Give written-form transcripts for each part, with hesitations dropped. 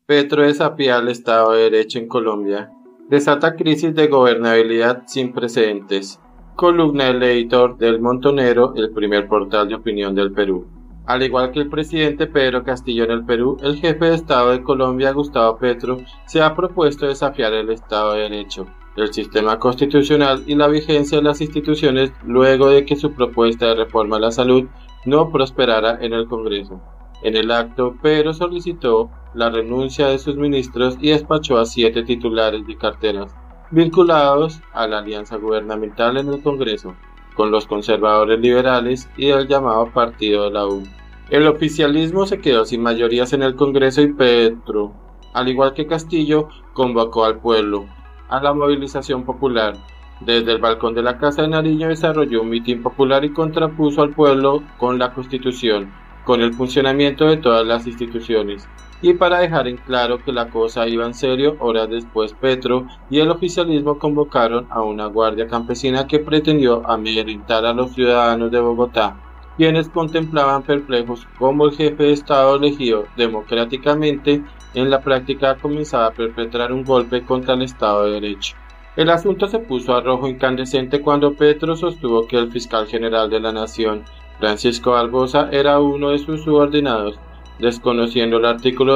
Petro desafía al Estado de Derecho en Colombia. Desata crisis de gobernabilidad sin precedentes. Columna del editor del Montonero, el primer portal de opinión del Perú. Al igual que el presidente Pedro Castillo en el Perú, el jefe de Estado de Colombia, Gustavo Petro, se ha propuesto desafiar el Estado de Derecho, el sistema constitucional y la vigencia de las instituciones luego de que su propuesta de reforma a la salud no prosperara en el Congreso. En el acto, Pedro solicitó la renuncia de sus ministros y despachó a 7 titulares de carteras vinculados a la alianza gubernamental en el Congreso, con los conservadores liberales y el llamado Partido de la U. El oficialismo se quedó sin mayorías en el Congreso y Petro, al igual que Castillo, convocó al pueblo a la movilización popular. Desde el balcón de la Casa de Nariño desarrolló un mitin popular y contrapuso al pueblo con la Constitución, con el funcionamiento de todas las instituciones. Y para dejar en claro que la cosa iba en serio, horas después Petro y el oficialismo convocaron a una guardia campesina que pretendió amedrentar a los ciudadanos de Bogotá, quienes contemplaban perplejos cómo el jefe de Estado elegido democráticamente en la práctica comenzaba a perpetrar un golpe contra el Estado de Derecho. El asunto se puso a rojo incandescente cuando Petro sostuvo que el fiscal general de la Nación, Francisco Barbosa, era uno de sus subordinados, desconociendo el artículo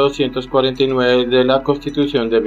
249 de la Constitución de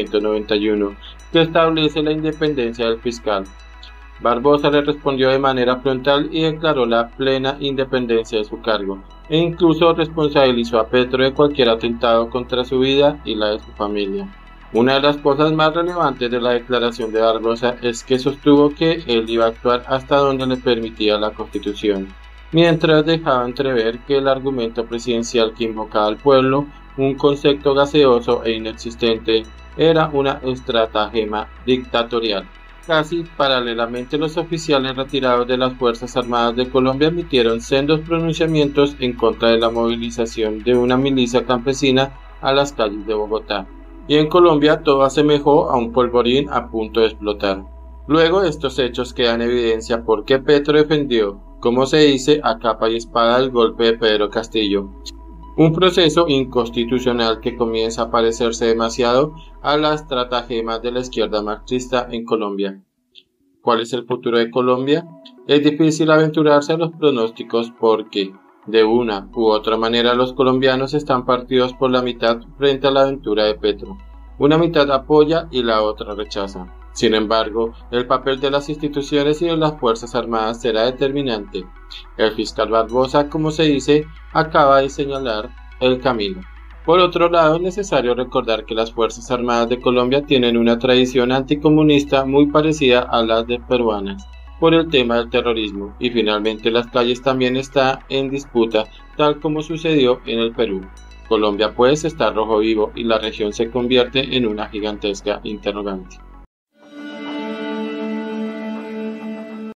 1991, que establece la independencia del fiscal. Barbosa le respondió de manera frontal y declaró la plena independencia de su cargo, e incluso responsabilizó a Petro de cualquier atentado contra su vida y la de su familia. Una de las cosas más relevantes de la declaración de Barbosa es que sostuvo que él iba a actuar hasta donde le permitía la Constitución, mientras dejaba entrever que el argumento presidencial que invocaba al pueblo, un concepto gaseoso e inexistente, era una estratagema dictatorial. Casi paralelamente, los oficiales retirados de las Fuerzas Armadas de Colombia emitieron sendos pronunciamientos en contra de la movilización de una milicia campesina a las calles de Bogotá. Y en Colombia todo asemejó a un polvorín a punto de explotar. Luego de estos hechos queda en evidencia por qué Petro defendió, como se dice, a capa y espada el golpe de Pedro Castillo. Un proceso inconstitucional que comienza a parecerse demasiado a las estratagemas de la izquierda marxista en Colombia. ¿Cuál es el futuro de Colombia? Es difícil aventurarse a los pronósticos porque, de una u otra manera, los colombianos están partidos por la mitad frente a la aventura de Petro. Una mitad apoya y la otra rechaza. Sin embargo, el papel de las instituciones y de las Fuerzas Armadas será determinante. El fiscal Barbosa, como se dice, acaba de señalar el camino. Por otro lado, es necesario recordar que las Fuerzas Armadas de Colombia tienen una tradición anticomunista muy parecida a las de peruanas, por el tema del terrorismo, y finalmente las calles también está en disputa, tal como sucedió en el Perú. Colombia pues está rojo vivo y la región se convierte en una gigantesca interrogante.